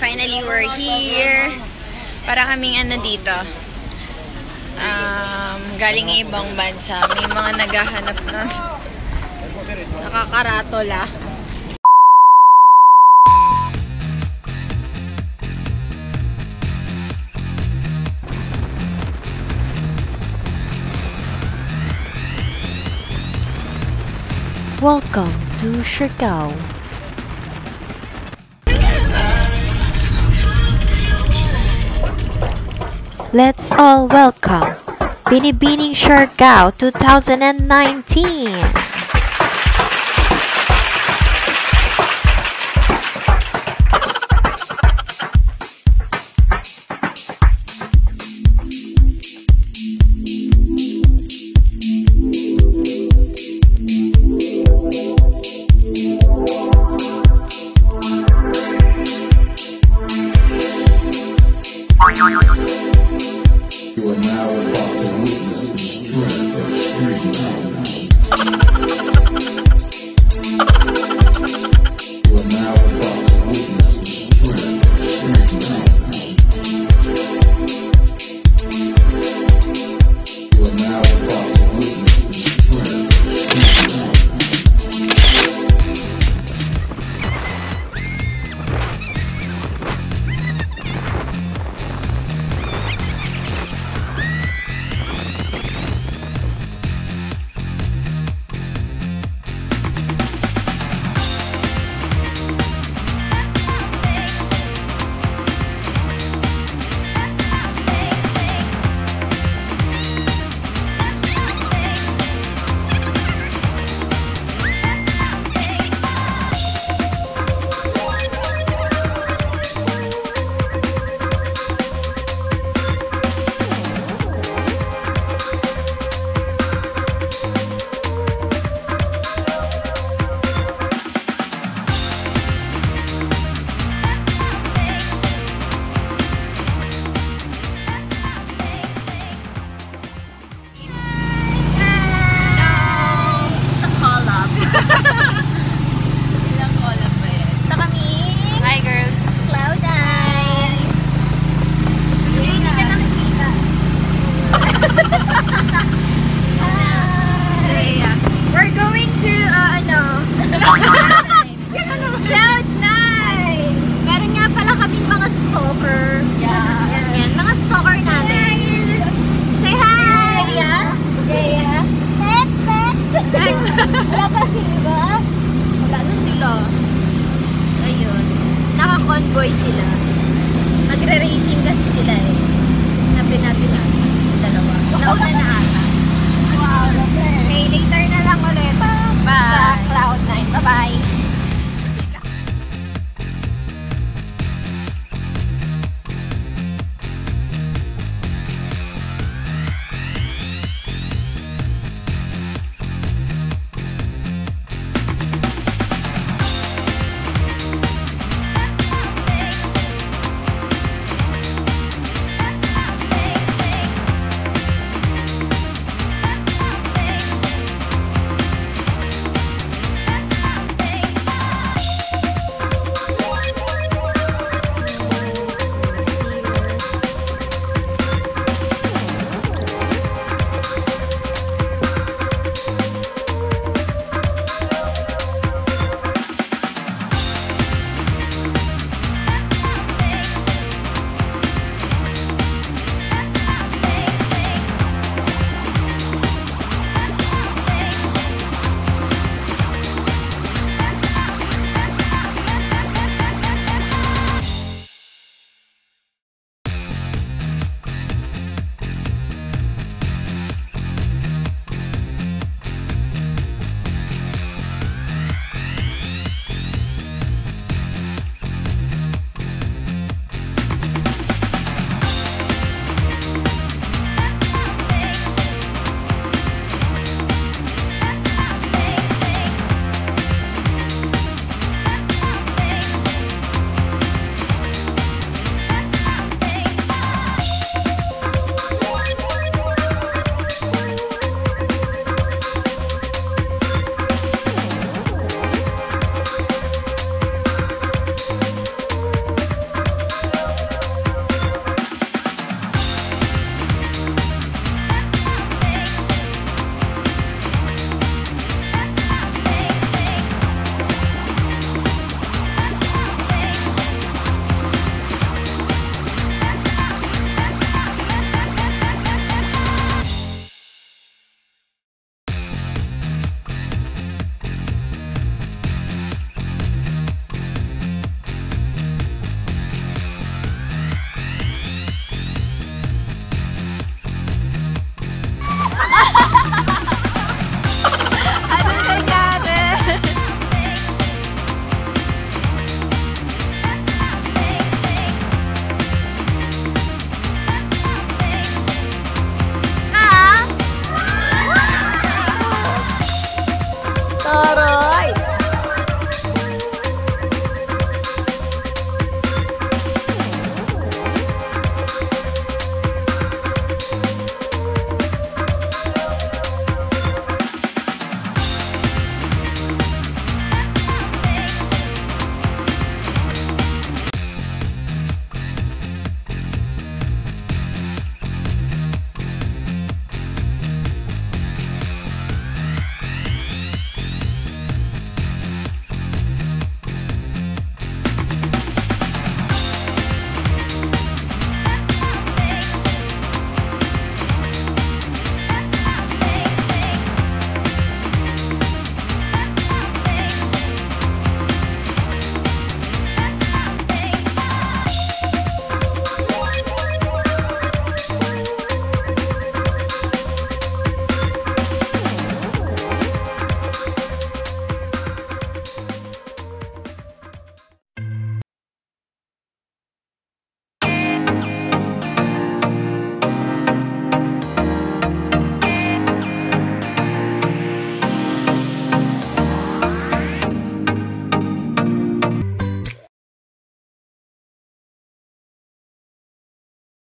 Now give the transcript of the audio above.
finally we're here. Para kaming ano dito. Galing ibang bansa. May mga naghahanap na nakakaratola. Welcome to Siargao. Let's all welcome Binibining Siargao 2019. You are now about to witness the strength of street knowledge. You are now about to witness the strength of street knowledge. You are now about to witness the strength of street knowledge. We're going to, Cloud 9! Meron nga pala kaming mga stalker. Yeah. Yan, mga stalker natin. Say hi! Yeah? Yeah. Next! Wala ba, diba? Wala na sila. So, ayun. Naka-convoy sila. Magre-racing kasi sila eh. Sabi natin na. Dalawa. Nauna na ata. Wow, okay, later na lang ulit sa Cloud 9. Bye-bye!